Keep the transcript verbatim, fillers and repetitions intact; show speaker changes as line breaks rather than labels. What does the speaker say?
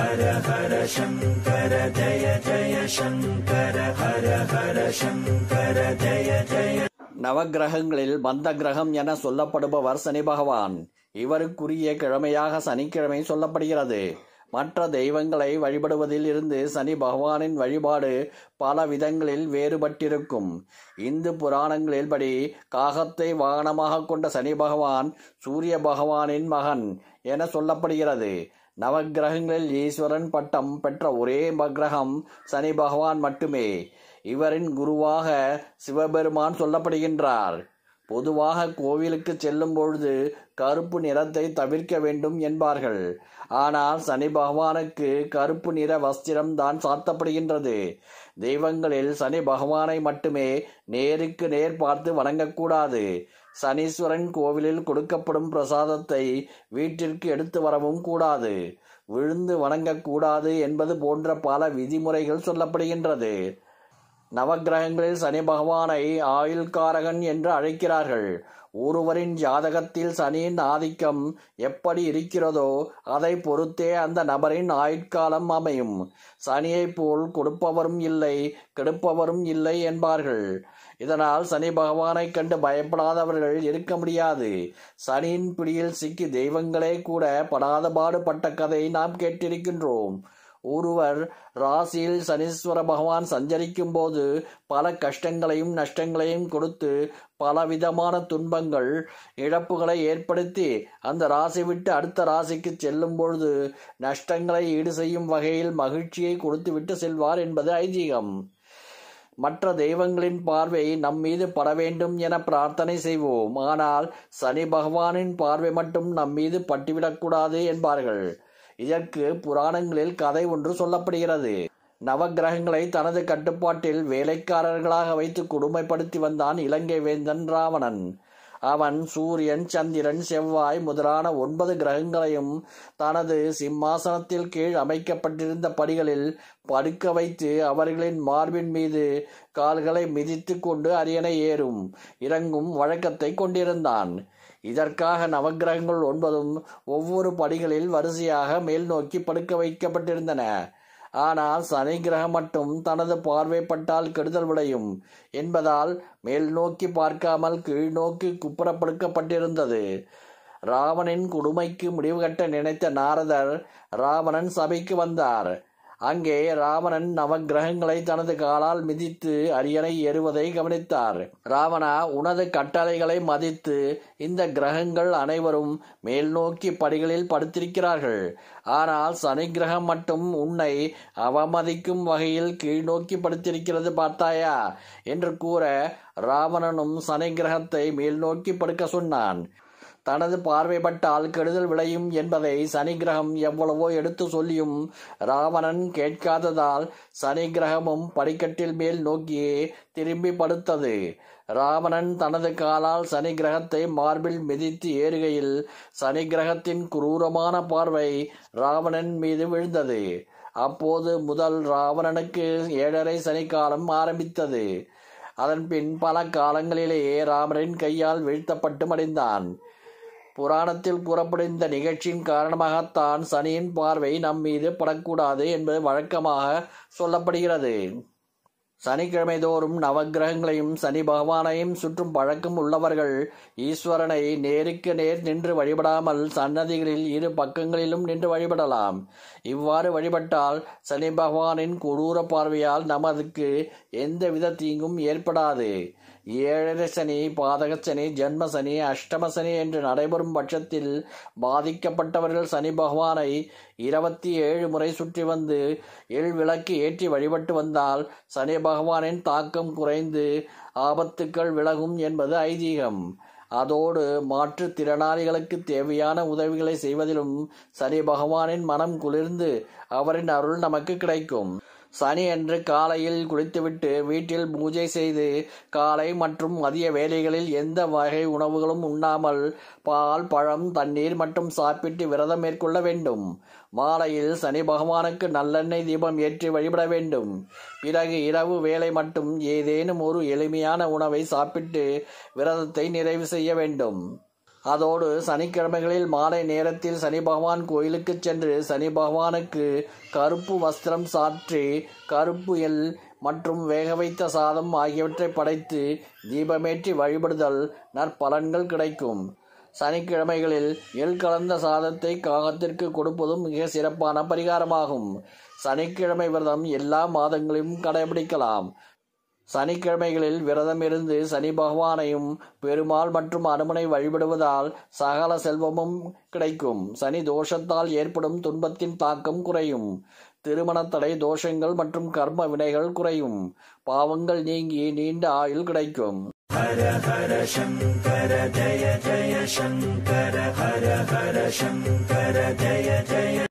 ஹர ஹர சங்கர ஜய ஜய சங்கர ஹர ஹர சங்கர ஜய ஜய. நவகிரகங்களில் மந்த கிரகம் என சொல்லப்படுபவர் சனி பகவான். இவருக்குரிய கிழமையாக சனிக்கிழமை சொல்லப்படுகிறது. மற்ற தெய்வங்களை வழிபடுவதில் இருந்து சனி பகவானின் வழிபாடு பல விதங்களில் வேறுபட்டிருக்கும். இந்து புராணங்களில் படி காகத்தை வாகனமாக கொண்ட சனி பகவான் சூரிய பகவானின் மகன் என சொல்லப்படுகிறது. நவகிரகங்களில் ஈஸ்வரன் பட்டம் பெற்ற ஒரே கிரகம் சனி பகவான் மட்டுமே. இவரின் குருவாக சிவபெருமான் சொல்லப்படுகின்றார். பொதுவாக கோவிலுக்கு செல்லும் பொழுது கருப்பு நிறத்தை தவிர்க்க வேண்டும் என்பார்கள். ஆனால் சனி பகவானுக்கு கருப்பு நிற வஸ்திரம் தான் சாத்தப்படுகின்றது. தெய்வங்களில் சனி பகவானை மட்டுமே நேருக்கு நேர் பார்த்து வணங்கக்கூடாது. சனீஸ்வரன் கோவிலில் கொடுக்கப்படும் பிரசாதத்தை வீட்டிற்கு எடுத்து வரவும் கூடாது. விழுந்து வணங்கக்கூடாது என்பது போன்ற பல விதிமுறைகள் சொல்லப்படுகின்றது. நவகிரகங்களில் சனி பகவானை ஆயுள்காரகன் என்று அழைக்கிறார்கள். ஒருவரின் ஜாதகத்தில் சனியின் ஆதிக்கம் எப்படி இருக்கிறதோ அதை பொறுத்தே அந்த நபரின் ஆயுட்காலம் அமையும். சனியை போல் கொடுப்பவரும் இல்லை கெடுப்பவரும் இல்லை என்பார்கள். இதனால் சனி பகவானை கண்டு பயப்படாதவர்கள் இருக்க முடியாது. சனியின் பிடியில் சிக்கி தெய்வங்களே கூட படாத பாடுபட்ட கதை நாம் கேட்டிருக்கின்றோம். ஒருவர் ராசியில் சனீஸ்வர பகவான் சஞ்சரிக்கும் போது பல கஷ்டங்களையும் நஷ்டங்களையும் கொடுத்து பலவிதமான துன்பங்கள் இழப்புகளை ஏற்படுத்தி அந்த ராசி விட்டு அடுத்த ராசிக்கு செல்லும் பொழுது நஷ்டங்களை ஈடு செய்யும் வகையில் மகிழ்ச்சியை கொடுத்து விட்டு செல்வார் என்பது ஐதீகம். மற்ற தெய்வங்களின் பார்வை நம் மீது பட வேண்டும் என பிரார்த்தனை செய்வோம். ஆனால் சனி பகவானின் பார்வை மட்டும் நம் மீது பட்டுவிடக்கூடாது என்பார்கள். இதற்கு புராணங்களில் கதை ஒன்று சொல்லப்படுகிறது. நவகிரகங்களை தனது கட்டுப்பாட்டில் வேலைக்காரர்களாக வைத்து கொடுமைப்படுத்தி வந்தான் இலங்கை வேந்தன் ராவணன். அவன் சூரியன் சந்திரன் செவ்வாய் முதலான ஒன்பது கிரகங்களையும் தனது சிம்மாசனத்தில் கீழ் அமைக்கப்பட்டிருந்த படிகளில் படுக்க வைத்து அவர்களின் மார்பின் மீது கால்களை மிதித்து கொண்டு அரியணை ஏறும் இறங்கும் வழக்கத்தை கொண்டிருந்தான். இதற்காக நவகிரகங்கள் ஒன்பதும் ஒவ்வொரு படிகளில் வரிசையாக மேல் நோக்கி படுக்க வைக்கப்பட்டிருந்தன. ஆனால் சனி கிரகம் மட்டும் தனது பார்வைப்பட்டால் கெடுதல் விளையும் என்பதால் மேல் நோக்கி பார்க்காமல் கீழ் நோக்கி குப்புறப்படுக்கப்பட்டிருந்தது. ராவணனின் கொடுமைக்கு முடிவு கட்ட நினைத்த நாரதர் ராவணன் சபைக்கு வந்தார். அங்கே ராவணன் நவகிரகங்களை தனது காலால் மிதித்து அரியணை ஏறுவதை கவனித்தார். ராவணா, உனது கட்டளைகளை மதித்து இந்த கிரகங்கள் அனைவரும் மேல் நோக்கி படிகளில் படுத்திருக்கிறார்கள். ஆனால் சனி கிரகம் மட்டும் உன்னை அவமதிக்கும் வகையில் கீழ் நோக்கி படுத்திருக்கிறது பார்த்தாயா என்று கூற ராவணனும் சனி கிரகத்தை மேல் நோக்கி படுக்க சொன்னான். தனது பார்வைப்பட்டால் கெடுதல் விளையும் என்பதை சனி கிரகம் எவ்வளவோ எடுத்து சொல்லியும் ராவணன் கேட்காததால் சனி கிரகமும் படிக்கட்டில் மேல் நோக்கியே திரும்பி படுத்தது. ராவணன் தனது காலால் சனி கிரகத்தை மார்பில் மிதித்து ஏறுகையில் சனி கிரகத்தின் குரூரமான பார்வை ராவணன் மீது விழுந்தது. அப்போது முதல் ராவணனுக்கு ஏழரை சனிக்காலம் ஆரம்பித்தது. அதன்பின் பல காலங்களிலேயே ராவணனின் கையால் வீழ்த்தப்பட்டு மடிந்தான். புராணத்தில் கூறப்படும் இந்த நிகழ்ச்சியின் காரணமாகத்தான் சனியின் பார்வை நம் மீது படக்கூடாது என்பது வழக்கமாக சொல்லப்படுகிறது. சனிக்கிழமை தோறும் நவகிரகங்களையும் சனி பகவானையும் சுற்றும் பழக்கம் உள்ளவர்கள் ஈஸ்வரனை நேருக்கு நேர் நின்று வழிபடாமல் சன்னதிகளில் இரு பக்கங்களிலும் நின்று வழிபடலாம். இவ்வாறு வழிபட்டால் சனி பகவானின் கொடூர பார்வையால் நமதுக்கு எந்தவித தீங்கும் ஏற்படாது. ஏழரை சனி, பாதக சனி, ஜென்ம சனி, அஷ்டம சனி என்று நடைபெறும் பட்சத்தில் பாதிக்கப்பட்டவர்கள் சனி பகவானை இருபத்தி ஏழு முறை சுற்றி வந்து எள் விளக்கு ஏற்றி வழிபட்டு வந்தால் சனி பகவானின் தாக்கம் குறைந்து ஆபத்துக்கள் விலகும் என்பது ஐதீகம். அதோடு மாற்றுத்திறனாளிகளுக்கு தேவையான உதவிகளை செய்வதிலும் சனி பகவானின் மனம் குளிர்ந்து அவரின் அருள் நமக்கு கிடைக்கும். சனி அன்று காலையில் குளித்துவிட்டு வீட்டில் பூஜை செய்து காலை மற்றும் மதிய வேளைகளில் எந்த வகை உணவுகளும் உண்ணாமல் பால், பழம், தண்ணீர் மட்டும் சாப்பிட்டு விரதம் மேற்கொள்ள வேண்டும். மாலையில் சனி பகவானுக்கு நல்லெண்ணெய் தீபம் ஏற்றி வழிபட வேண்டும். பிறகு இரவு வேளை மட்டும் ஏதேனும் ஒரு எளிமையான உணவை சாப்பிட்டு விரதத்தை நிறைவு செய்ய வேண்டும். அதோடு சனிக்கிழமைகளில் மாலை நேரத்தில் சனி பகவான் கோயிலுக்கு சென்று சனி பகவானுக்கு கருப்பு வஸ்திரம் சாற்றி கருப்பு எள் மற்றும் வேக வைத்த சாதம் ஆகியவற்றை படைத்து தீபமேற்றி வழிபடுதல் நற்பலன்கள் கிடைக்கும். சனிக்கிழமைகளில் எள் கலந்த சாதத்தை காகத்திற்கு கொடுப்பதும் மிக சிறப்பான பரிகாரமாகும். சனிக்கிழமை விரதம் எல்லா மாதங்களிலும் கடைபிடிக்கலாம். சனிக்கிழமைகளில் விரதம் இருந்து சனி பகவானையும் பெருமாள் மற்றும் அனுமனை வழிபடுவதால் சகல செல்வமும் கிடைக்கும். சனி தோஷத்தால் ஏற்படும் துன்பத்தின் தாக்கம் குறையும். திருமண தடை தோஷங்கள் மற்றும் கர்ம வினைகள் குறையும். பாவங்கள் நீங்கி நீண்ட ஆயுள் கிடைக்கும். ஹர ஹர சங்கர ஜய ஜய சங்கர ஹர ஹர சங்கர ஜய ஜய